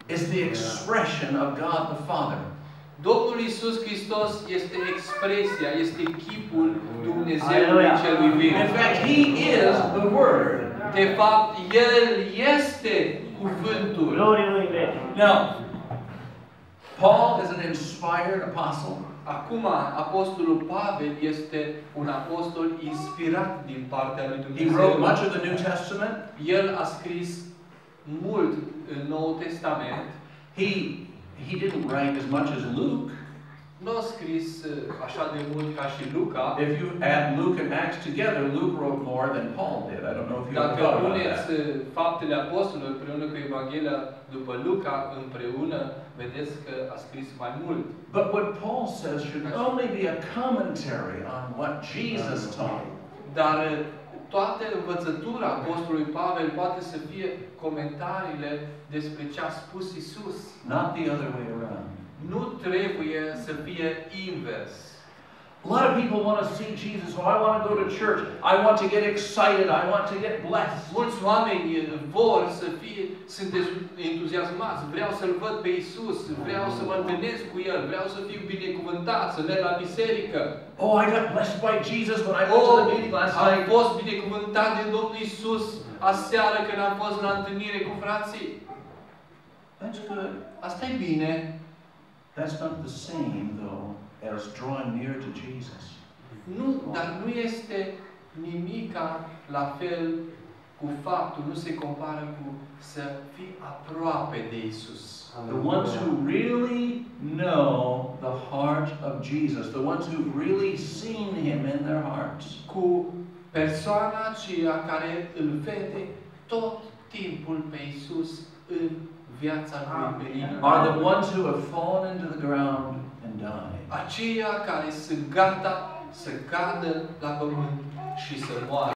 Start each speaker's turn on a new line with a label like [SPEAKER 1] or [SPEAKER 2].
[SPEAKER 1] is the expression of God the Father.
[SPEAKER 2] Domnul Iisus Hristos este expresia, este chipul Dumnezeului celui viu.
[SPEAKER 1] In fact, He is the Word.
[SPEAKER 2] De fapt, El este cuvântul.
[SPEAKER 1] Now, Paul is an inspired apostle.
[SPEAKER 2] Acum, apostolul Pavel este un apostol inspirat din partea lui
[SPEAKER 1] He
[SPEAKER 2] Dumnezeu.
[SPEAKER 1] wrote much of the New Testament.
[SPEAKER 2] El a scris mult în Noul Testament.
[SPEAKER 1] He didn't write as much as Luke.
[SPEAKER 2] Nu a scris așa de mult ca și Luca.
[SPEAKER 1] If you add Luke and Acts together, Luke wrote more than Paul did. I don't know if you ever
[SPEAKER 2] Dacă
[SPEAKER 1] thought about
[SPEAKER 2] puneți
[SPEAKER 1] that.
[SPEAKER 2] faptele apostolilor împreună cu Evanghelia după Luca împreună, vedeți că a scris mai mult.
[SPEAKER 1] But what Paul says should only be a commentary on what Jesus taught.
[SPEAKER 2] Dar toată învățătura apostolului Pavel poate să fie comentariile despre ce a spus Isus.
[SPEAKER 1] Not the other way around.
[SPEAKER 2] Nu trebuie să fie invers.
[SPEAKER 1] A lot of people want to see Jesus. Oh, I want to go to church. I want to get excited. I want to get blessed.
[SPEAKER 2] Mulți oameni vor să fie, sunt entuziasmați. Vreau să-L văd pe Isus, vreau să mă întâlnesc cu El, vreau să fiu binecuvântat, să merg la biserică.
[SPEAKER 1] Oh, I got blessed by Jesus when I went to the meeting last
[SPEAKER 2] Am
[SPEAKER 1] night.
[SPEAKER 2] fost binecuvântat de Domnul Isus aseară când am fost la întâlnire cu frații.
[SPEAKER 1] That's good.
[SPEAKER 2] Asta e bine.
[SPEAKER 1] That's not the same, though, as drawing near to Jesus.
[SPEAKER 2] Nu, dar nu este nimica la fel cu faptul, nu se compară cu să fii aproape de Isus.
[SPEAKER 1] The ones who really know the heart of Jesus, the ones who've really seen Him in their hearts.
[SPEAKER 2] Cu persoana aceea care îl vede tot timpul pe Isus în viața lui, pe inimă.
[SPEAKER 1] Are the ones who have fallen into the ground and died.
[SPEAKER 2] Aceia care sunt gata să cadă la pământ și să moară.